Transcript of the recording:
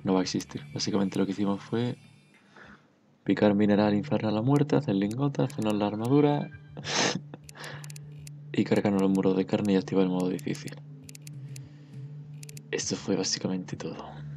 no va a existir. Básicamente lo que hicimos fue picar mineral infernal a muerte, hacer lingotes, hacernos la armadura y cargarnos los muros de carne y activar el modo difícil. Esto fue básicamente todo.